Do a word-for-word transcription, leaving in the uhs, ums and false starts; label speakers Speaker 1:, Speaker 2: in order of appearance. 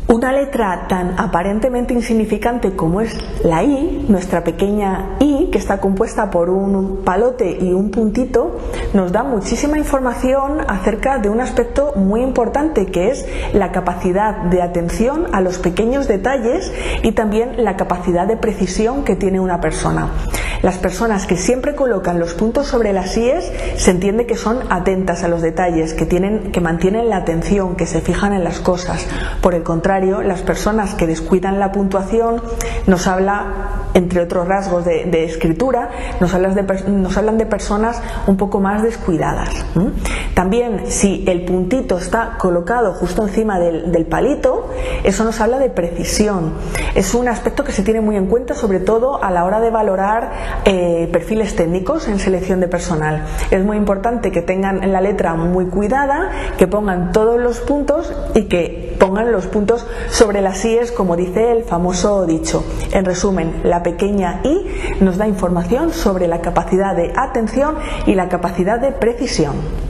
Speaker 1: Una letra tan aparentemente insignificante como es la I, nuestra pequeña I, que está compuesta por un palote y un puntito, nos da muchísima información acerca de un aspecto muy importante, que es la capacidad de atención a los pequeños detalles y también la capacidad de precisión que tiene una persona. Las personas que siempre colocan los puntos sobre las íes se entiende que son atentas a los detalles, que, tienen, que mantienen la atención, que se fijan en las cosas. Por el contrario, las personas que descuidan la puntuación nos habla, entre otros rasgos de, de escritura, nos, hablas de, nos hablan de personas un poco más descuidadas. ¿Mm? También, si el puntito está colocado justo encima del, del palito, eso nos habla de precisión. Es un aspecto que se tiene muy en cuenta, sobre todo a la hora de valorar eh, perfiles técnicos en selección de personal. Es muy importante que tengan la letra muy cuidada, que pongan todos los puntos y que pongan los puntos sobre las íes, como dice el famoso dicho. En resumen, la pequeña I nos da información sobre la capacidad de atención y la capacidad de precisión.